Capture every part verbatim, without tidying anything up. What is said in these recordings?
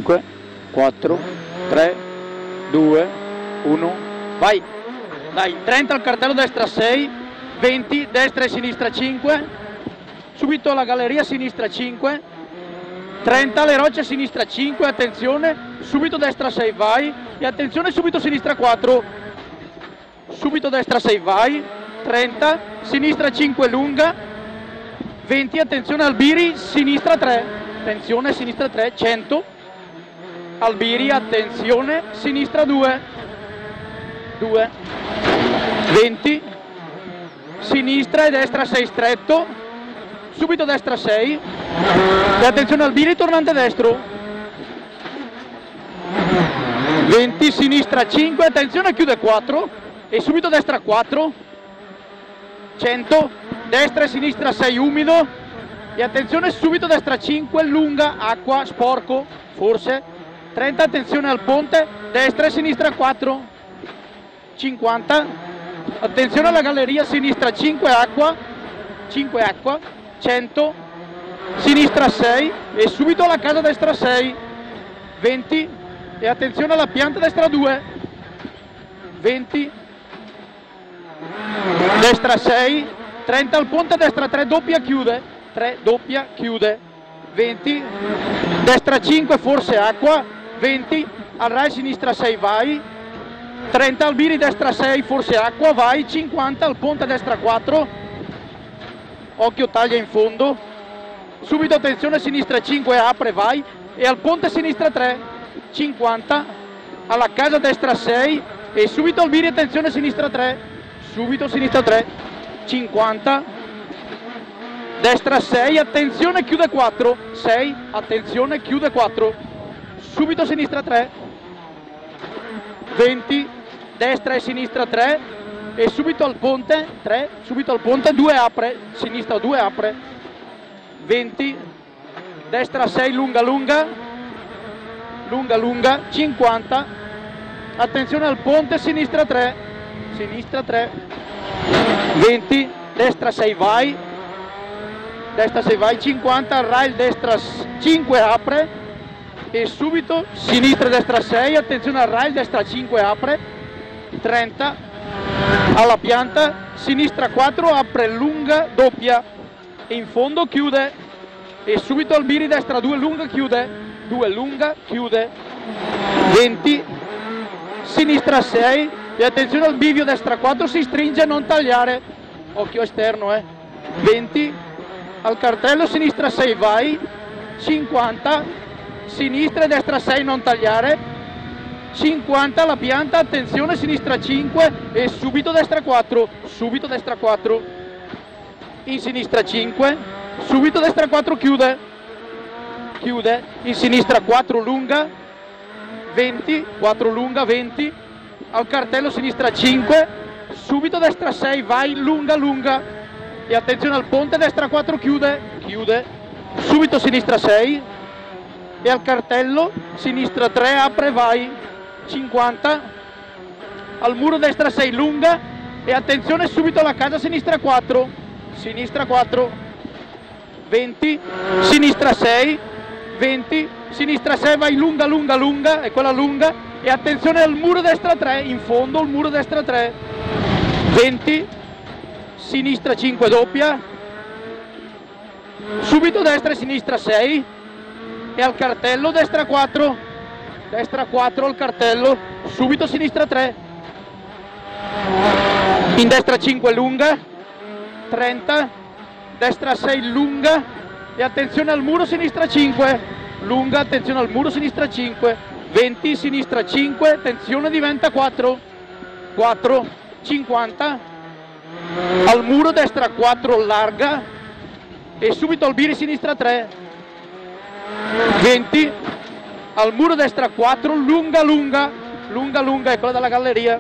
cinque, quattro, tre, due, uno, vai! Dai, trenta al cartello destra sei, venti, destra e sinistra cinque, subito alla galleria sinistra cinque, trenta alle rocce sinistra cinque, attenzione, subito destra sei vai, e attenzione subito sinistra quattro, subito destra sei vai, trenta, sinistra cinque lunga, venti, attenzione Albiri, sinistra tre, attenzione sinistra tre, cento, Albiri, attenzione, sinistra due, due, venti, sinistra e destra sei stretto, subito destra sei, e attenzione Albiri, tornante destro, venti, sinistra cinque, attenzione chiude quattro, e subito destra quattro, cento, destra e sinistra sei umido, e attenzione subito destra cinque, lunga, acqua, sporco, forse, trenta, attenzione al ponte, destra e sinistra quattro, cinquanta, attenzione alla galleria, sinistra cinque, acqua, cinque acqua, cento, sinistra sei, e subito alla casa destra sei, venti, e attenzione alla pianta destra due, venti, destra sei, trenta al ponte, destra tre, doppia chiude, tre, doppia chiude, venti, destra cinque, forse acqua, venti, al Rai sinistra sei vai, trenta Albiri destra sei, forse acqua, vai, cinquanta al ponte destra quattro, occhio taglia in fondo, subito attenzione sinistra cinque, apre, vai, e al ponte sinistra tre, cinquanta, alla casa destra sei, e subito Albiri, attenzione sinistra tre, subito sinistra tre, cinquanta, destra sei, attenzione chiude quattro, sei, attenzione chiude quattro, subito sinistra tre, venti, destra e sinistra tre, e subito al ponte tre, subito al ponte due apre, sinistra due apre, venti, destra sei lunga lunga, lunga lunga, cinquanta, attenzione al ponte sinistra tre, sinistra tre, venti, destra sei vai, destra sei vai, cinquanta, rail destra cinque apre, e subito sinistra destra sei, attenzione al rail destra cinque apre, trenta, alla pianta, sinistra quattro apre lunga doppia, e in fondo chiude, e subito Albiri destra due lunga chiude, due lunga chiude, venti, sinistra sei, e attenzione al bivio destra quattro, si stringe, non tagliare, occhio esterno, eh, venti, al cartello sinistra sei vai, cinquanta, sinistra e destra sei non tagliare, cinquanta alla pianta, attenzione sinistra cinque, e subito destra quattro, subito destra quattro, in sinistra cinque, subito destra quattro chiude, chiude, in sinistra quattro lunga, venti, quattro lunga, venti, al cartello sinistra cinque, subito destra sei vai, lunga lunga, e attenzione al ponte destra quattro chiude, chiude, subito sinistra sei, e al cartello sinistra tre apre vai, cinquanta, al muro destra sei lunga, e attenzione subito alla casa sinistra quattro, sinistra quattro, venti, sinistra sei, venti, sinistra sei vai lunga lunga lunga, è quella lunga, e attenzione al muro destra tre, in fondo il muro destra tre, venti, sinistra cinque doppia, subito destra e sinistra sei, e al cartello destra quattro, destra quattro al cartello, subito sinistra tre, in destra cinque lunga, trenta, destra sei lunga, e attenzione al muro sinistra cinque, lunga, attenzione al muro sinistra cinque, venti, sinistra cinque, attenzione diventa quattro, quattro, cinquanta, al muro destra quattro larga, e subito Albiri sinistra tre, venti, al muro destra quattro, lunga lunga, lunga lunga, è quella della galleria,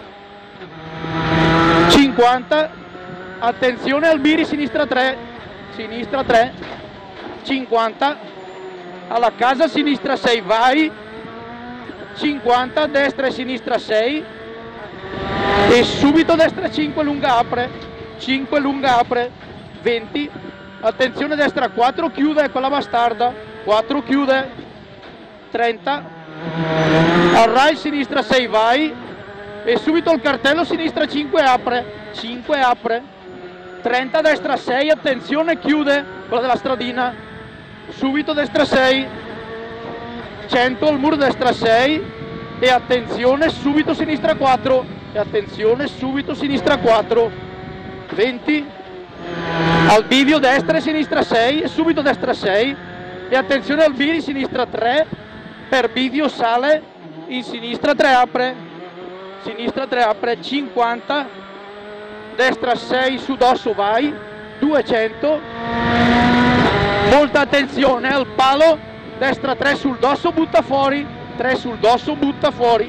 cinquanta, attenzione Albiri sinistra tre, sinistra tre, cinquanta, alla casa sinistra sei vai, cinquanta, destra e sinistra sei, e subito destra cinque lunga apre, cinque lunga apre, venti, attenzione destra quattro chiude, è quella bastarda, quattro chiude, trenta, al rail sinistra sei vai, e subito il cartello sinistra cinque apre, cinque apre, trenta destra sei, attenzione chiude, quella della stradina, subito destra sei, cento al muro destra sei, e attenzione subito sinistra quattro, e attenzione subito sinistra quattro, venti, al bivio destra e sinistra sei, e subito destra sei, e attenzione al biri sinistra tre, per bivio sale, in sinistra tre apre, sinistra tre apre, cinquanta, destra sei su dosso vai, duecento, molta attenzione al palo, destra tre sul dosso butta fuori, tre sul dosso butta fuori,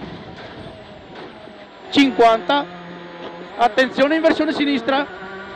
cinquanta, attenzione inversione sinistra,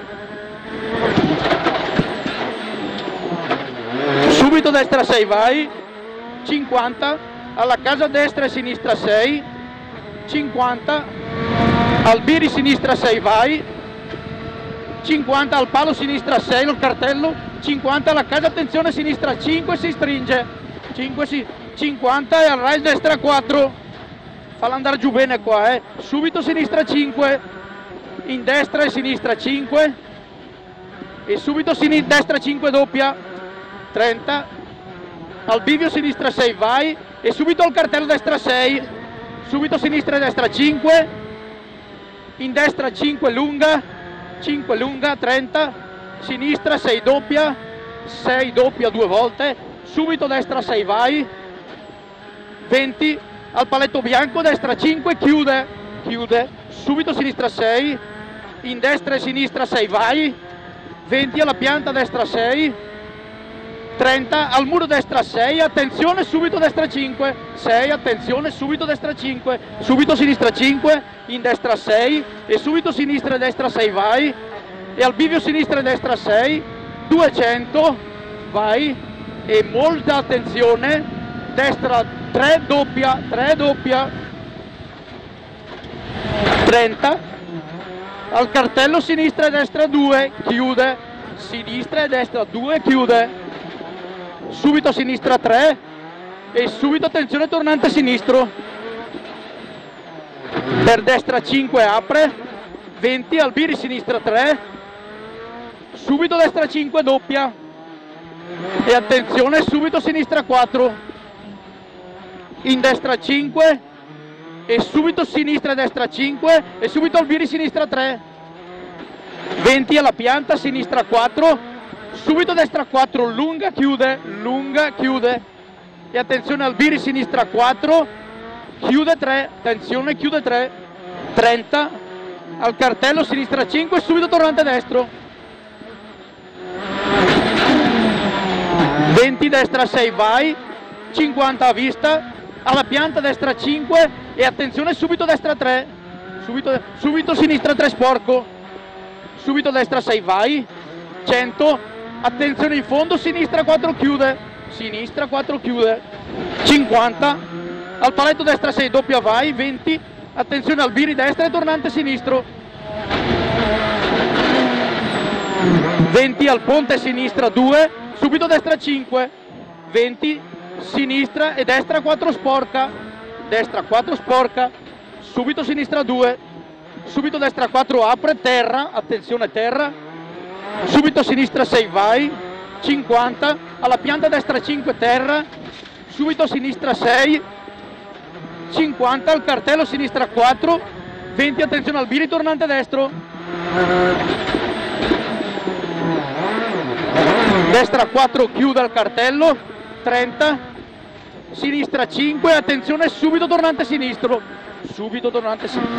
subito destra sei vai, cinquanta, alla casa destra e sinistra sei, cinquanta, al biri sinistra sei vai, cinquanta al palo sinistra sei, il cartello, cinquanta alla casa attenzione sinistra cinque, si stringe, cinque, si, cinquanta e al rail destra quattro, falla andare giù bene qua, eh. Subito sinistra cinque, in destra e sinistra cinque, e subito sinistra, destra cinque doppia, trenta, al bivio sinistra sei vai, e subito al cartello destra sei, subito sinistra e destra cinque, in destra cinque lunga, cinque lunga, trenta, sinistra sei doppia, sei doppia due volte, subito destra sei vai, venti, al paletto bianco, destra cinque, chiude, chiude, subito sinistra sei, in destra e sinistra sei vai, venti alla pianta destra sei, trenta, al muro destra sei, attenzione subito destra cinque, sei, attenzione subito destra cinque, subito sinistra cinque, in destra sei, e subito sinistra e destra sei vai, e al bivio sinistra e destra sei, duecento, vai, e molta attenzione, destra tre doppia, tre doppia, trenta, al cartello sinistra e destra due, chiude, sinistra e destra due, chiude, subito sinistra tre, e subito attenzione tornante sinistro, per destra cinque apre, venti, al biri sinistra tre, subito destra cinque doppia, e attenzione subito sinistra quattro, in destra cinque, e subito sinistra e destra cinque, e subito al biri sinistra tre, venti alla pianta sinistra quattro, subito destra quattro lunga chiude, lunga chiude, e attenzione al biri sinistra quattro, chiude tre, attenzione chiude tre, trenta, al cartello sinistra cinque, subito tornante destro, venti destra sei vai, cinquanta a vista, alla pianta destra cinque, e attenzione subito destra tre, subito, subito sinistra tre sporco, subito destra sei vai, cento, attenzione in fondo, sinistra quattro chiude, sinistra quattro chiude, cinquanta, al paletto destra sei doppia vai, venti, attenzione al biri destra e tornante sinistro, venti al ponte sinistra due, subito destra cinque, venti, sinistra e destra quattro sporca, destra quattro sporca, subito sinistra due, subito destra quattro apre, terra, attenzione terra, subito sinistra sei vai, cinquanta, alla pianta destra cinque terra, subito sinistra sei, cinquanta, al cartello sinistra quattro, venti, attenzione al biri tornante destro, destra quattro chiude al cartello, trenta, sinistra cinque, attenzione subito tornante sinistro, subito tornante sinistro,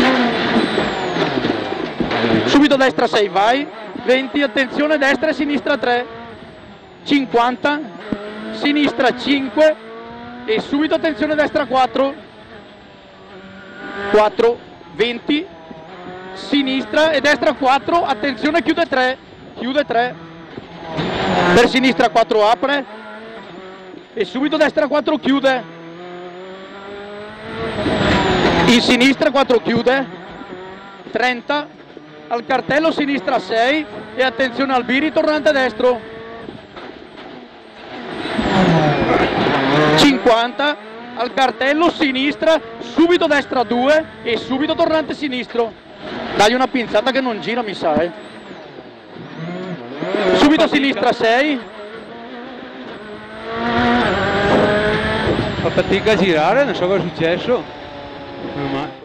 subito destra sei vai, venti, attenzione destra e sinistra tre, cinquanta, sinistra cinque, e subito attenzione destra quattro, quattro, venti, sinistra e destra quattro, attenzione chiude tre, chiude tre, per sinistra quattro apre, e subito destra quattro chiude, in sinistra quattro chiude, trenta, al cartello sinistra sei, e attenzione al biri tornante destro, cinquanta. cinquanta, al cartello sinistra, subito destra due e subito tornante sinistro. Dagli una pinzata che non gira, mi sa, eh. Subito sinistra sei. Fa fatica a girare, non so cosa è successo.